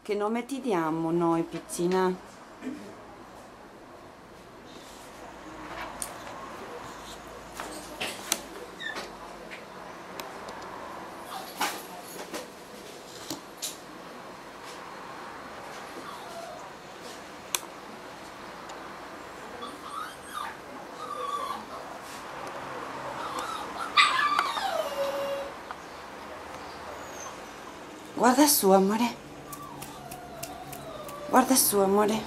Che nome ti diamo noi, piccina? Guarda su, amore. Guarda su, amore.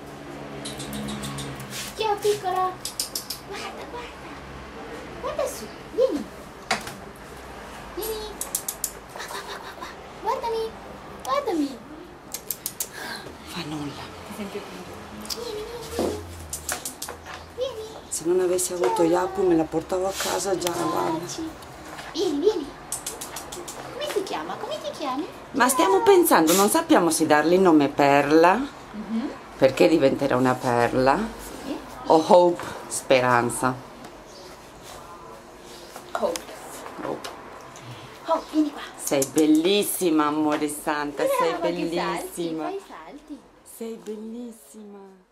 Ciao piccola. Guarda, guarda. Guarda su. Vieni. Vieni. Qua, qua, qua, qua, qua. Guardami. Guardami. Fa nulla. Vieni, vieni, vieni. Vieni. Se non avessi avuto Yapu me la portavo a casa già, guarda. Vieni, vieni. Come si chiama? Come ti chiami? Ma stiamo pensando, non sappiamo se dargli il nome Perla, perché diventerà una perla, Sì. o Hope, speranza. Hope. Hope. Oh, vieni qua. Sei bellissima, amore santa, sei Brava che salti, bellissima. fai salti. Sei bellissima.